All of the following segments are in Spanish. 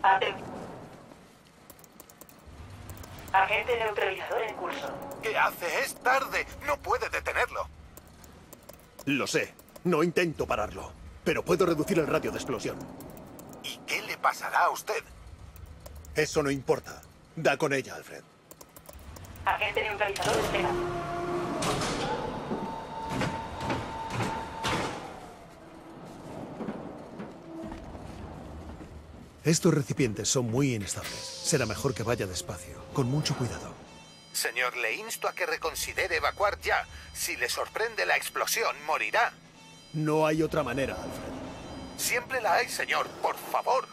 Atención. Agente neutralizador en curso. ¿Qué hace? Es tarde. No puede detenerlo. Lo sé. No intento pararlo. Pero puedo reducir el radio de explosión. ¿Y qué le pasará a usted? Eso no importa. Da con ella, Alfred. Agente neutralizador desplegado. Estos recipientes son muy inestables. Será mejor que vaya despacio, con mucho cuidado. Señor, le insto a que reconsidere evacuar ya. Si le sorprende la explosión, morirá. No hay otra manera, Alfred. Siempre la hay, señor. Por favor.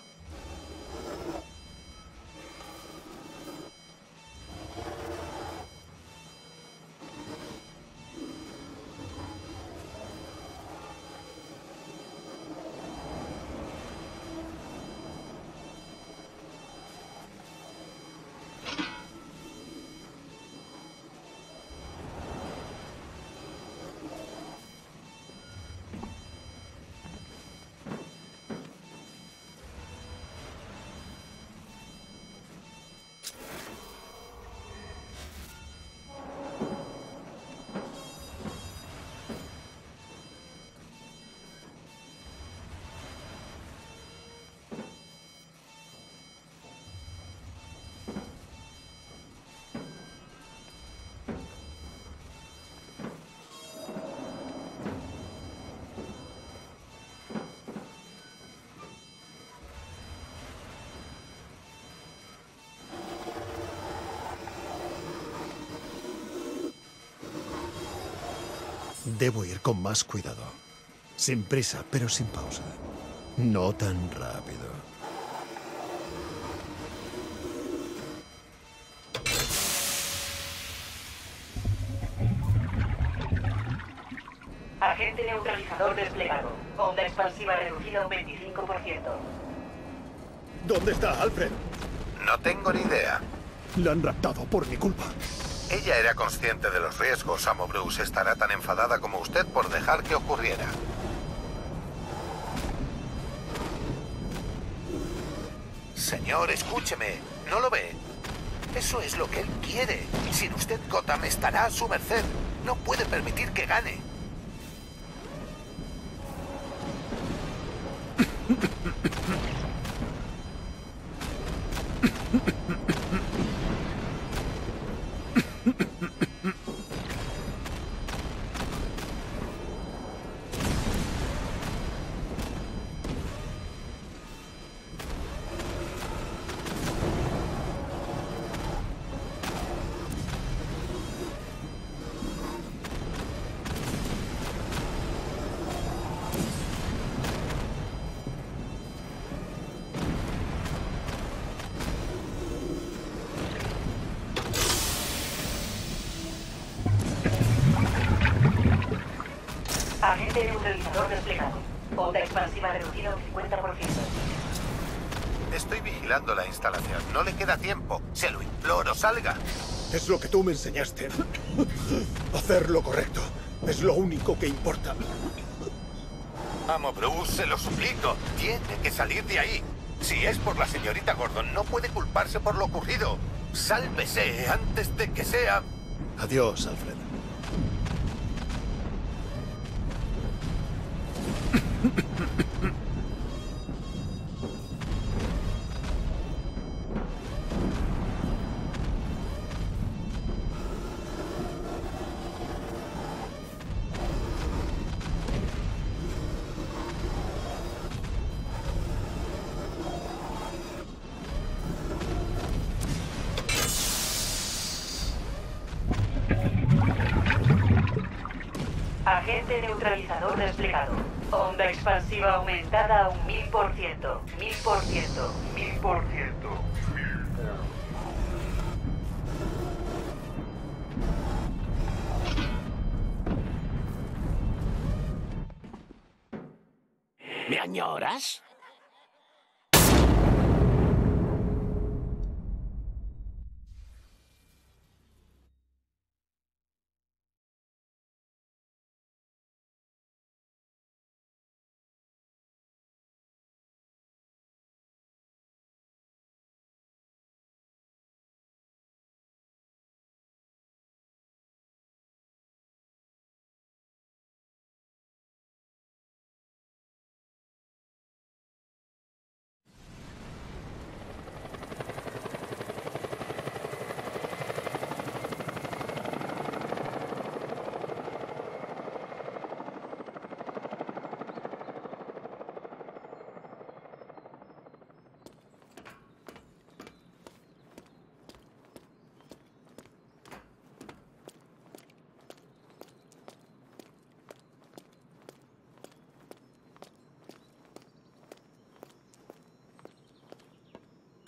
Debo ir con más cuidado. Sin prisa, pero sin pausa. No tan rápido. Agente neutralizador desplegado. Onda expansiva reducida un 25%. ¿Dónde está, Alfred? No tengo ni idea. La han raptado por mi culpa. Ella era consciente de los riesgos. Amo Bruce estará tan enfadada como usted por dejar que ocurriera. Señor, escúcheme. ¿No lo ve? Eso es lo que él quiere. Sin usted, Gotham estará a su merced. No puede permitir que gane. Agente neutralizador desplegado. Onda expansiva reducida un 50%. Estoy vigilando la instalación. No le queda tiempo. Se lo imploro, salga. Es lo que tú me enseñaste. Hacer lo correcto. Es lo único que importa. Amo Bruce, se lo suplico. Tiene que salir de ahí. Si es por la señorita Gordon, no puede culparse por lo ocurrido. Sálvese antes de que sea... Adiós, Alfred. Agente neutralizador desplegado. Onda expansiva aumentada a un 1000%. 1000%. 1000%. ¿Me añoras?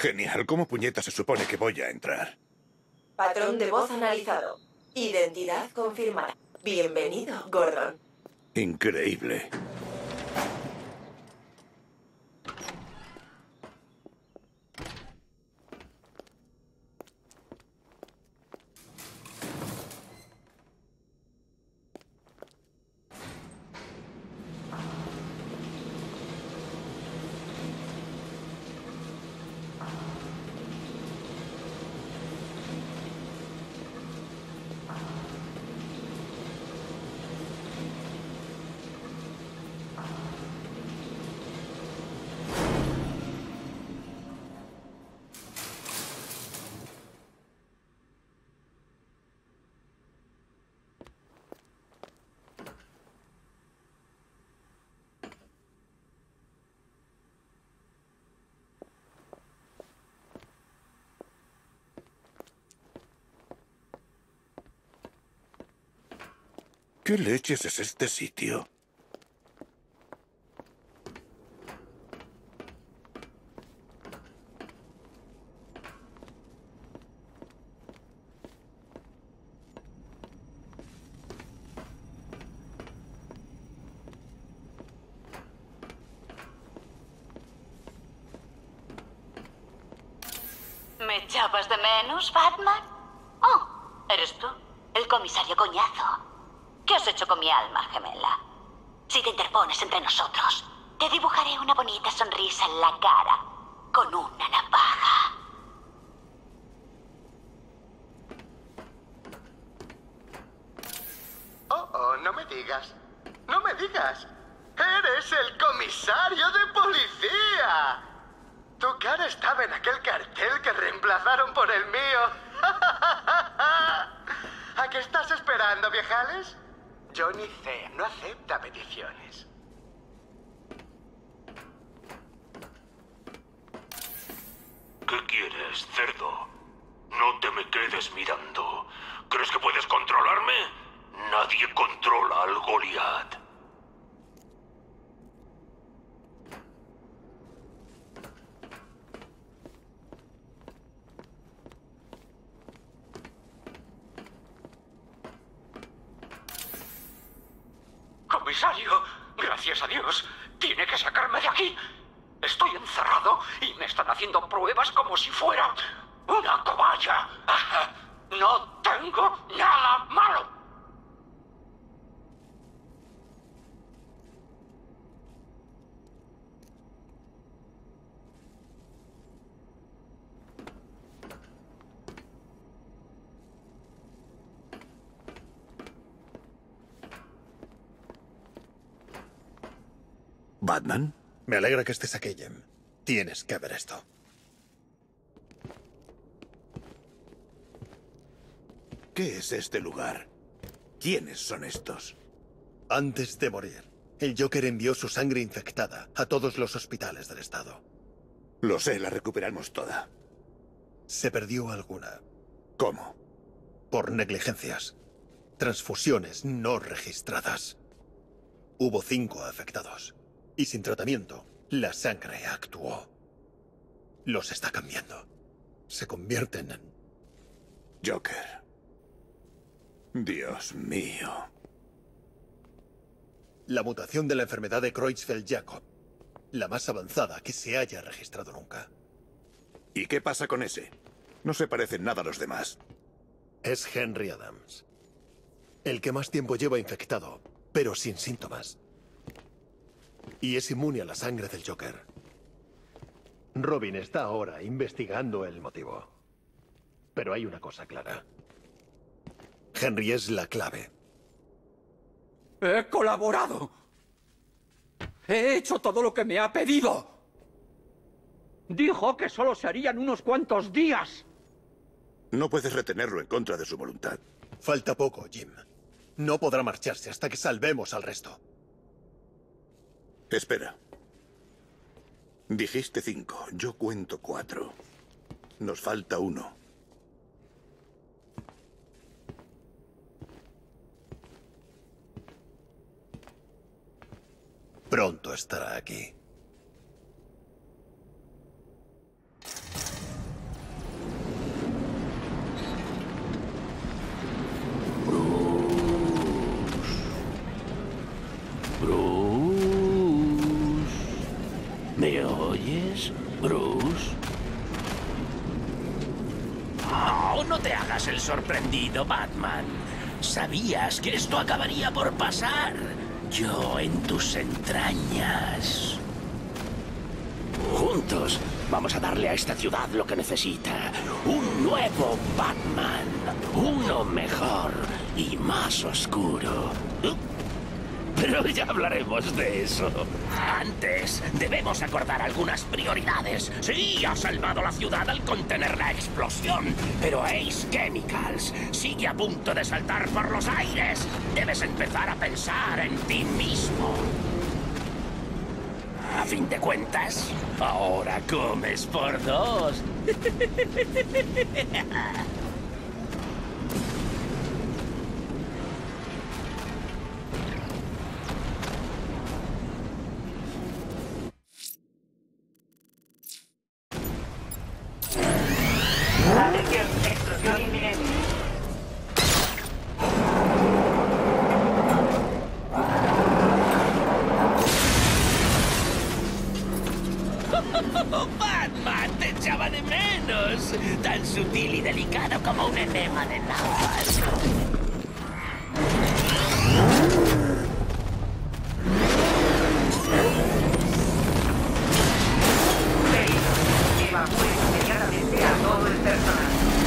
Genial. ¿Cómo puñeta se supone que voy a entrar? Patrón de voz analizado. Identidad confirmada. Bienvenido, Gordon. Increíble. ¿Qué leches es este sitio? ¿Me echabas de menos, Batman? Oh, ¿eres tú? El comisario Coñazo. ¿Qué has hecho con mi alma gemela? Si te interpones entre nosotros, te dibujaré una bonita sonrisa en la cara con una navaja. Oh, no me digas. No me digas. ¡Eres el comisario de policía! Tu cara estaba en aquel cartel que reemplazaron por el mío. ¿A qué estás esperando, viejales? Johnny C. no acepta peticiones. ¿Qué quieres, cerdo? No te me quedes mirando. ¿Crees que puedes controlarme? Nadie controla al Goliat. Comisario, gracias a Dios, tiene que sacarme de aquí. Estoy encerrado y me están haciendo pruebas como si fuera una cobaya. No tengo nada malo. ¿Batman? Me alegra que estés aquí, Jim. Tienes que ver esto. ¿Qué es este lugar? ¿Quiénes son estos? Antes de morir, el Joker envió su sangre infectada a todos los hospitales del estado. Lo sé, la recuperamos toda. Se perdió alguna. ¿Cómo? Por negligencias. Transfusiones no registradas. Hubo 5 afectados. Y sin tratamiento, la sangre actuó. Los está cambiando. Se convierten en... Joker. Dios mío. La mutación de la enfermedad de Creutzfeldt-Jakob. La más avanzada que se haya registrado nunca. ¿Y qué pasa con ese? No se parecen nada a los demás. Es Henry Adams. El que más tiempo lleva infectado, pero sin síntomas. Y es inmune a la sangre del Joker. Robin está ahora investigando el motivo. Pero hay una cosa clara. Henry es la clave. ¡He colaborado! ¡He hecho todo lo que me ha pedido! Dijo que solo se harían unos cuantos días. No puedes retenerlo en contra de su voluntad. Falta poco, Jim. No podrá marcharse hasta que salvemos al resto. Espera. Dijiste 5, yo cuento 4. Nos falta 1. Pronto estará aquí. ¿Oyes, Bruce? Oh, no te hagas el sorprendido, Batman. Sabías que esto acabaría por pasar. Yo en tus entrañas. Juntos vamos a darle a esta ciudad lo que necesita. Un nuevo Batman. Uno mejor y más oscuro. Pero ya hablaremos de eso. Antes, debemos acordar algunas prioridades. Sí, ha salvado la ciudad al contener la explosión, pero Ace Chemicals sigue a punto de saltar por los aires. Debes empezar a pensar en ti mismo. A fin de cuentas, ahora comes por dos. Atención, explosión inminente. ¡Batman! ¡Te echaba de menos! Tan sutil y delicado como un enema de náufrago. Evacúe inmediatamente a todo el personal.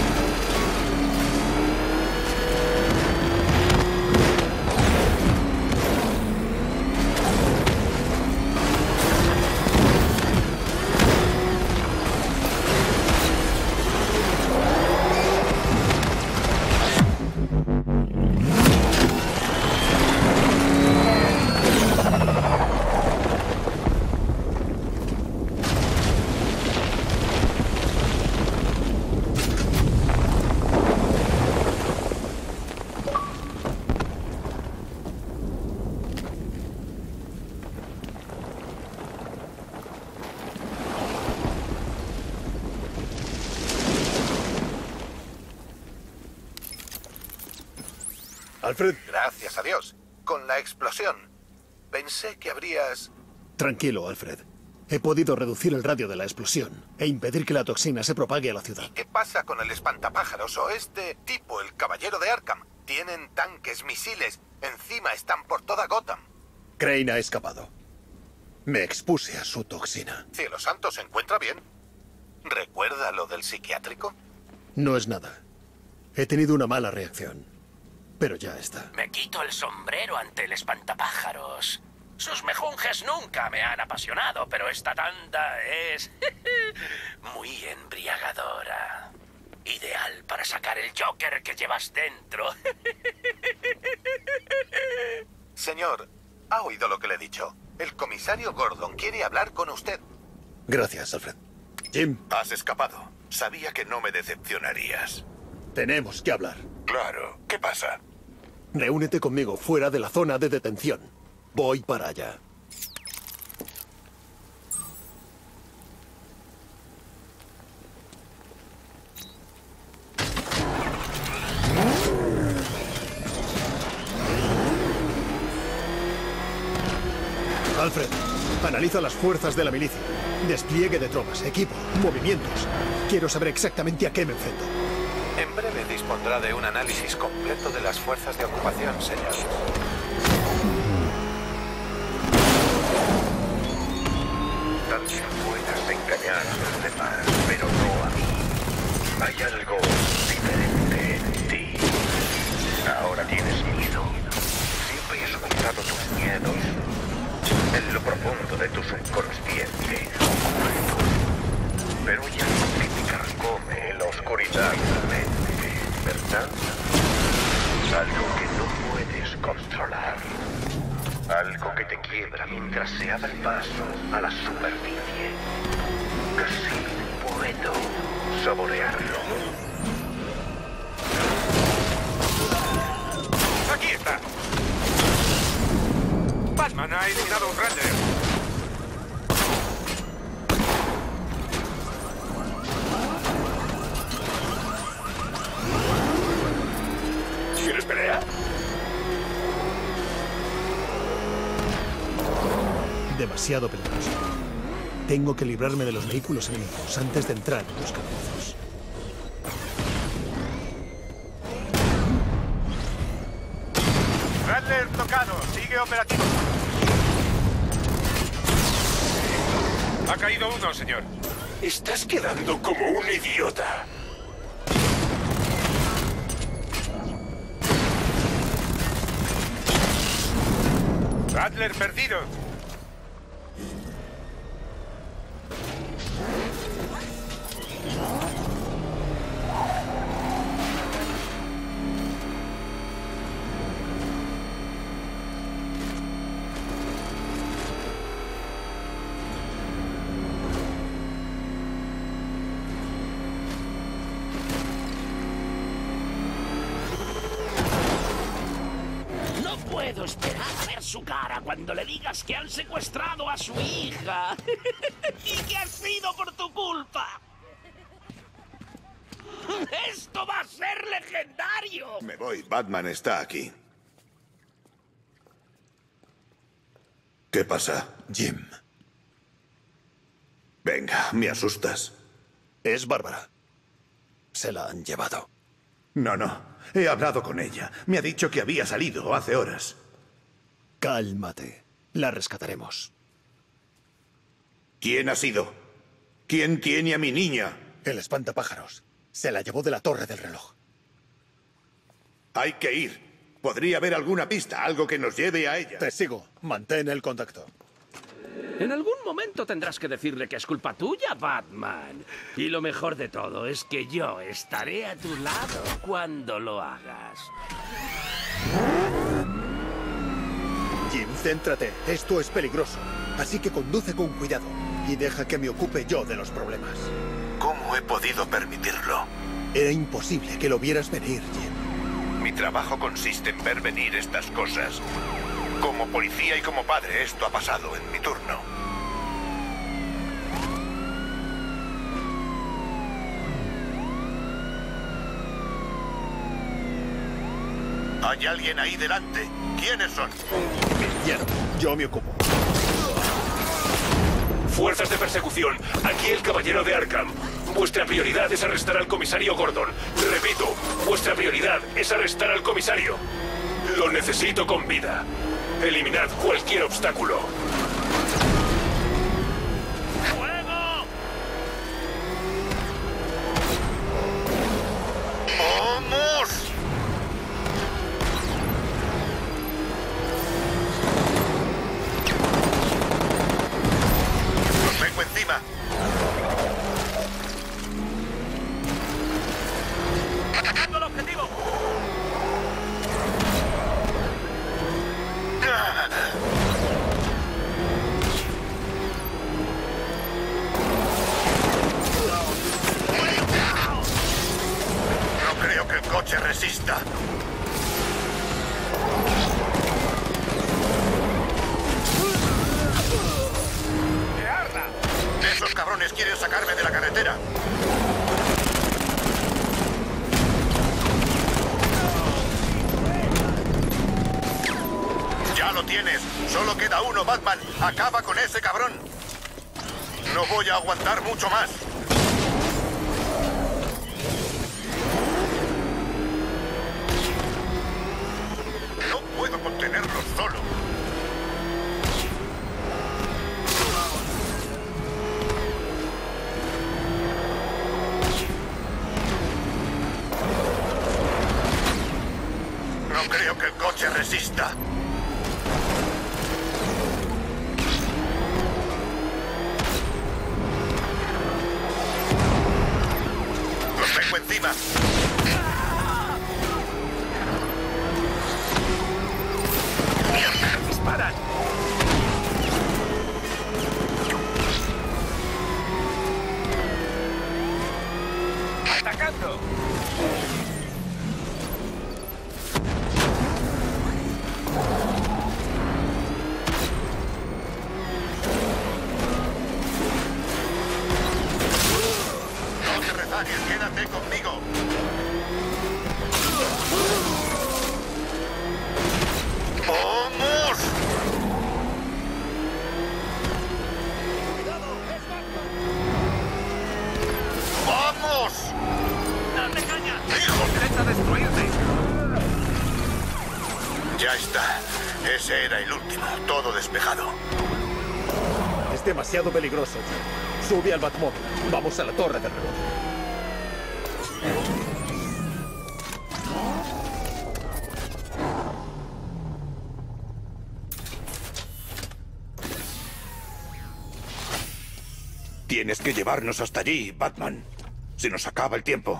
Alfred. Gracias a Dios. Con la explosión, pensé que habrías... Tranquilo, Alfred. He podido reducir el radio de la explosión e impedir que la toxina se propague a la ciudad. ¿Qué pasa con el espantapájaros o este tipo, el caballero de Arkham? Tienen tanques, misiles. Encima están por toda Gotham. Crane ha escapado. Me expuse a su toxina. Cielo santo, ¿se encuentra bien? ¿Recuerda lo del psiquiátrico? No es nada. He tenido una mala reacción. Pero ya está. Me quito el sombrero ante el espantapájaros. Sus mejunjes nunca me han apasionado, pero esta tanda es muy embriagadora. Ideal para sacar el Joker que llevas dentro. Señor, ¿ha oído lo que le he dicho? El comisario Gordon quiere hablar con usted. Gracias, Alfred. Jim. Has escapado. Sabía que no me decepcionarías. Tenemos que hablar. Claro. ¿Qué pasa? Reúnete conmigo fuera de la zona de detención. Voy para allá. Alfred, analiza las fuerzas de la milicia. Despliegue de tropas, equipo, movimientos. Quiero saber exactamente a qué me enfrento. En breve dispondrá de un análisis completo de las fuerzas de ocupación, señor. También puedas engañar a los demás, pero no a mí. Hay algo diferente en ti. Ahora tienes miedo. Siempre has ocultado tus miedos en lo profundo de tu subconsciente. Pero hay algo que te carcome en la oscuridad de la mente, ¿verdad? Algo que no puedes controlar. Algo que te quiebra mientras se abre paso a la superficie. Casi puedo saborearlo. ¡Aquí está! Batman ha eliminado un Ranger. ¿Quieres pelea? Demasiado peligroso. Tengo que librarme de los vehículos enemigos antes de entrar en los calabozos. Rattler tocado. Sigue operativo. Ha caído uno, señor. Estás quedando como un idiota. Rattler perdido. No puedo esperar a ver su cara cuando le digas que han secuestrado a su hija. Y que ha sido por tu culpa. ¡Esto va a ser legendario! Me voy. Batman está aquí. ¿Qué pasa? Jim. Venga, me asustas. Es Bárbara. Se la han llevado. No. He hablado con ella. Me ha dicho que había salido hace horas. Cálmate. La rescataremos. ¿Quién ha sido? ¿Quién tiene a mi niña? El espantapájaros. Se la llevó de la torre del reloj. Hay que ir. Podría haber alguna pista, algo que nos lleve a ella. Te sigo. Mantén el contacto. En algún momento tendrás que decirle que es culpa tuya, Batman. Y lo mejor de todo es que yo estaré a tu lado cuando lo hagas. Jim, céntrate. Esto es peligroso. Así que conduce con cuidado. Y deja que me ocupe yo de los problemas. ¿Cómo he podido permitirlo? Era imposible que lo vieras venir, Jim. Mi trabajo consiste en ver venir estas cosas. Como policía y como padre, esto ha pasado en mi turno. ¿Hay alguien ahí delante? ¿Quiénes son? Bien, yo me ocupo. Fuerzas de persecución, aquí el caballero de Arkham. Vuestra prioridad es arrestar al comisario Gordon. Repito, vuestra prioridad es arrestar al comisario. Lo necesito con vida. Eliminad cualquier obstáculo. ¡Fuego! ¡Vamos! ¡Los vengo encima! ¡Atacando el objetivo! No creo que el coche resista. ¡Que arda! Esos cabrones quieren sacarme de la carretera. Ya lo tienes. Solo queda uno, Batman. Acaba con ese cabrón. No voy a aguantar mucho más. No puedo contenerlo solo. No creo que el coche resista. Los vengo encima. ¡Disparan! ¡Atacando! No te rezagues, quédate conmigo. Ya está. Ese era el último. Todo despejado. Es demasiado peligroso, Jack. Sube al Batmóvil. Vamos a la torre del reloj. Tienes que llevarnos hasta allí, Batman. Se nos acaba el tiempo.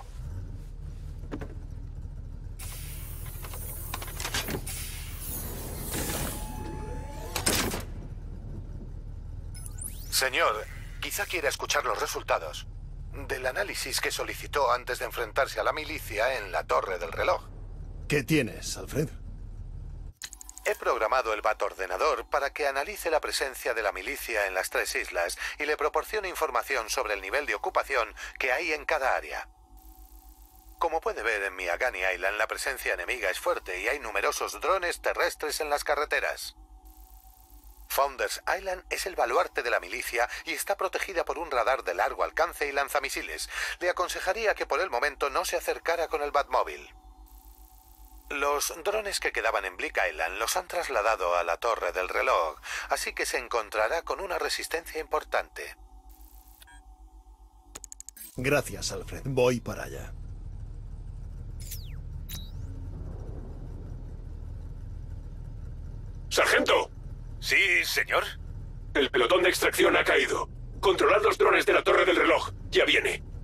Señor, quizá quiera escuchar los resultados del análisis que solicitó antes de enfrentarse a la milicia en la Torre del Reloj. ¿Qué tienes, Alfred? He programado el Batordenador para que analice la presencia de la milicia en las 3 islas y le proporcione información sobre el nivel de ocupación que hay en cada área. Como puede ver en Miagani Island, la presencia enemiga es fuerte y hay numerosos drones terrestres en las carreteras. Founders Island es el baluarte de la milicia y está protegida por un radar de largo alcance y lanzamisiles. Le aconsejaría que por el momento no se acercara con el Batmóvil. Los drones que quedaban en Bleak Island los han trasladado a la Torre del Reloj, así que se encontrará con una resistencia importante. Gracias, Alfred. Voy para allá. ¡Sargento! Sí, señor. El pelotón de extracción ha caído. Controlad los drones de la Torre del Reloj. Ya viene.